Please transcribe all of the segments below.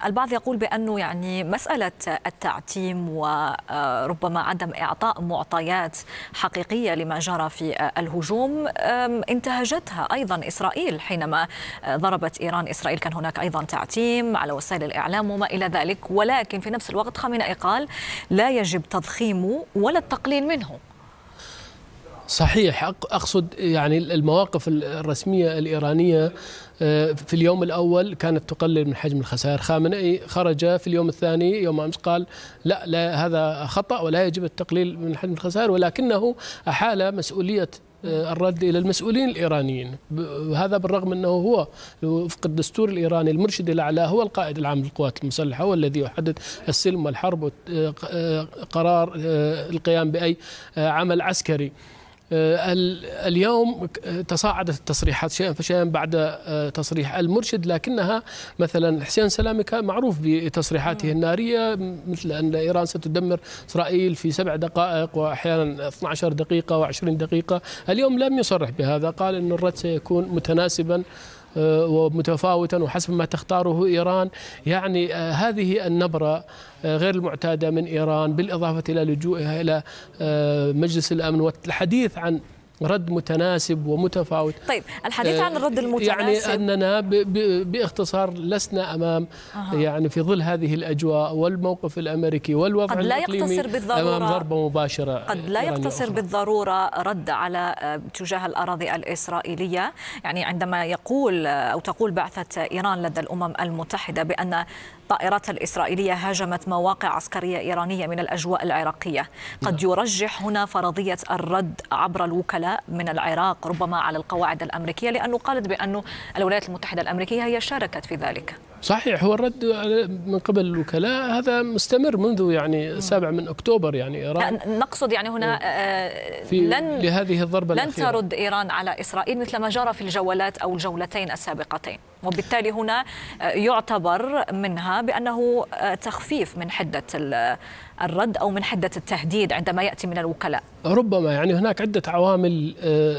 البعض يقول بأنه يعني مسألة التعتيم وربما عدم إعطاء معطيات حقيقية لما جرى في الهجوم انتهجتها أيضا إسرائيل حينما ضربت إيران. إسرائيل كان هناك أيضا تعتيم على وسائل الإعلام وما إلى ذلك، ولكن في نفس الوقت خامنئي قال لا يجب تضخيمه ولا التقليل منه. صحيح، أقصد يعني المواقف الرسمية الإيرانية في اليوم الأول كانت تقلل من حجم الخسائر. خامنئي خرج في اليوم الثاني يوم أمس قال لا هذا خطأ ولا يجب التقليل من حجم الخسائر، ولكنه أحال مسؤولية الرد إلى المسؤولين الإيرانيين. هذا بالرغم أنه هو وفق الدستور الإيراني المرشد الأعلى هو القائد العام للقوات المسلحة، هو الذي يحدد السلم والحرب وقرار القيام بأي عمل عسكري. اليوم تصاعدت التصريحات شيئا فشيئا بعد تصريح المرشد، لكنها مثلا حسين سلامي كان معروف بتصريحاته النارية، مثل أن إيران ستدمر إسرائيل في 7 دقائق وأحيانا 12 دقيقة و20 دقيقة. اليوم لم يصرح بهذا، قال أن الرد سيكون متناسبا ومتفاوتا وحسب ما تختاره إيران. يعني هذه النبرة غير المعتادة من إيران، بالإضافة إلى لجوئها إلى مجلس الأمن والحديث عن رد متناسب ومتفاوت. طيب الحديث عن الرد المتناسب، يعني أننا باختصار لسنا أمام يعني في ظل هذه الأجواء والموقف الأمريكي والوضع الإقليمي أمام ضربة مباشرة. قد لا يقتصر بالضرورة رد على تجاه الأراضي الإسرائيلية. يعني عندما يقول أو تقول بعثة إيران لدى الأمم المتحدة بأن الطائرات الإسرائيلية هاجمت مواقع عسكرية إيرانية من الأجواء العراقية، قد يرجح هنا فرضية الرد عبر الوكلاء من العراق ربما على القواعد الأمريكية، لأنه قالت بأن الولايات المتحدة الأمريكية هي شاركت في ذلك. صحيح، هو الرد من قبل الوكلاء هذا مستمر منذ يعني 7 من أكتوبر. يعني إيران نقصد يعني هنا لهذه الضربة لن ترد إيران على إسرائيل مثل ما جرى في الجولات أو الجولتين السابقتين، وبالتالي هنا يعتبر منها بأنه تخفيف من حدة الرد أو من حدة التهديد عندما يأتي من الوكلاء. ربما يعني هناك عدة عوامل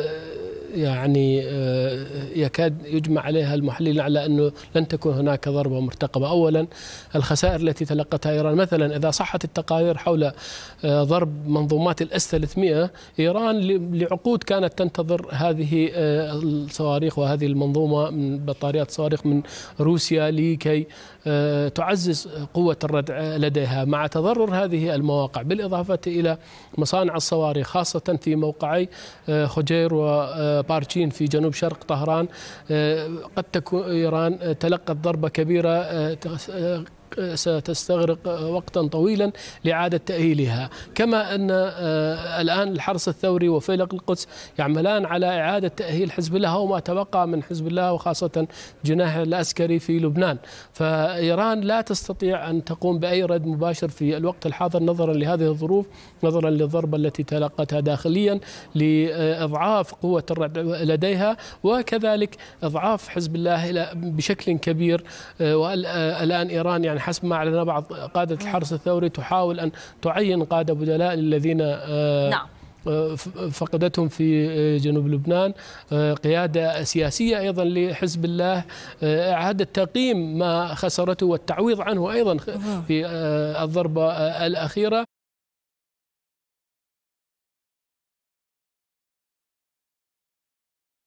يعني يكاد يجمع عليها المحللين على أنه لن تكون هناك ضربة مرتقبة. أولا الخسائر التي تلقتها إيران، مثلا إذا صحت التقارير حول ضرب منظومات الإس 300، إيران لعقود كانت تنتظر هذه الصواريخ وهذه المنظومة من بطاريات صواريخ من روسيا لكي تعزز قوة الردع لديها. مع تضرر هذه المواقع بالإضافة إلى مصانع الصواريخ خاصة في موقعي خجير وبارشين في جنوب شرق طهران، قد تكون إيران تلقت ضربة كبيرة ستستغرق وقتا طويلا لإعادة تأهيلها. كما أن الآن الحرس الثوري وفيلق القدس يعملان على إعادة تأهيل حزب الله وما تبقى من حزب الله، وخاصة جناح العسكري في لبنان. فإيران لا تستطيع أن تقوم بأي رد مباشر في الوقت الحاضر نظرا لهذه الظروف، نظرا للضربة التي تلقتها داخليا، لإضعاف قوة الردع لديها، وكذلك إضعاف حزب الله بشكل كبير. والآن إيران يعني حسب ما أعلن بعض قادة الحرس الثوري تحاول أن تعين قادة بدلاء للذين فقدتهم في جنوب لبنان، قيادة سياسية أيضا لحزب الله، إعادة تقييم ما خسرته والتعويض عنه أيضا في الضربة الأخيرة.